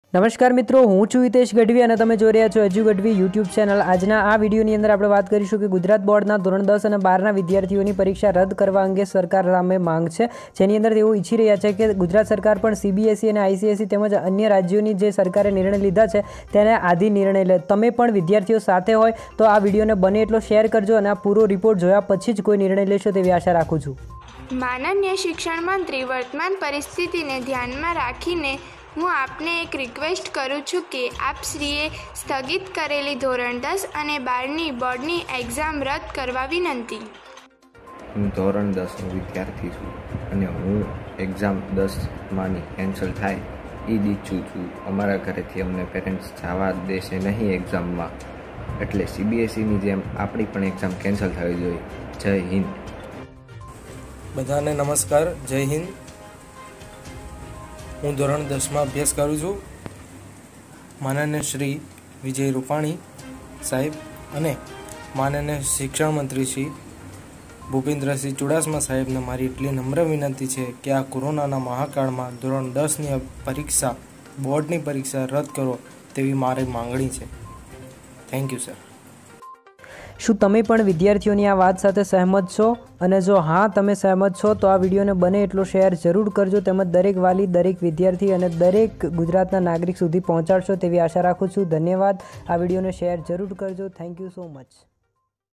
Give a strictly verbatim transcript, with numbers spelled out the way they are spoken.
નમસ્કાર મિત્રો, હું છું હિતેશ ગઢવી અને તમે જોઈ રહ્યા છો એજ્યુ ગઢવી યુટ્યુબ ચેનલ। આજના આ વિડીયોની અંદર આપણે વાત કરીશું કે ગુજરાત બોર્ડના ધોરણ દસ અને બારના વિદ્યાર્થીઓની પરીક્ષા રદ કરવા અંગે સરકાર સામે માંગ છે, જેની અંદર તેઓ ઈચ્છી રહ્યા છે કે ગુજરાત સરકાર પણ સીબીએસઈ અને આઈસીએસઈ તેમજ અન્ય રાજ્યોની જે સરકારે નિર્ણય લીધા છે તેને આધી નિર્ણય લે। તમે પણ વિદ્યાર્થીઓ સાથે હોય તો આ વિડીયોને બને એટલો શેર કરજો અને આ પૂરો રિપોર્ટ જોયા પછી જ કોઈ નિર્ણય લેશો તેવી આશા રાખું છું। માનનીય શિક્ષણ મંત્રી, વર્તમાન પરિસ્થિતિને ધ્યાનમાં રાખીને હું આપને એક રિક્વેસ્ટ કરું છું કે આપશ્રીએ સ્થગિત કરેલી ધોરણ દસ અને બારની બોર્ડની એક્ઝામ રદ કરવા વિનંતી। હું ધોરણ દસનો વિદ્યાર્થી છું અને હું એક્ઝામ દસમાંની કેન્સલ થાય એ જ ઈચ્છું છું। અમારા ઘરેથી અમને પેરેન્ટ્સ જવા દેશે નહીં એક્ઝામમાં, એટલે સીબીએસઈની જેમ આપણી પણ એક્ઝામ કેન્સલ થવી જોઈએ। જય હિન્દ। બધાને નમસ્કાર, જય હિન્દ। હું ધોરણ દસમાં અભ્યાસ કરું છું। માનનીય શ્રી વિજય રૂપાણી સાહેબ અને માનનીય શિક્ષણ મંત્રી શ્રી ભૂપેન્દ્રસિંહ ચુડાસમા સાહેબને મારી એટલી નમ્ર વિનંતી છે કે આ કોરોનાના મહાકાળમાં ધોરણ દસની પરીક્ષા, બોર્ડની પરીક્ષા રદ કરો તેવી મારી માંગણી છે। Thank you sir. શું તમે પણ વિદ્યાર્થીઓની આ વાત સાથે સહેમત છો? અને જો હા તમે સહેમત છો તો આ વિડીયોને બને એટલો શેર જરૂર કરજો, તેમજ દરેક વાલી, દરેક વિદ્યાર્થી અને દરેક ગુજરાતના નાગરિક સુધી પહોંચાડશો તેવી આશા રાખું છું। ધન્યવાદ। આ વિડીયોને શેર જરૂર કરજો। Thank you so much.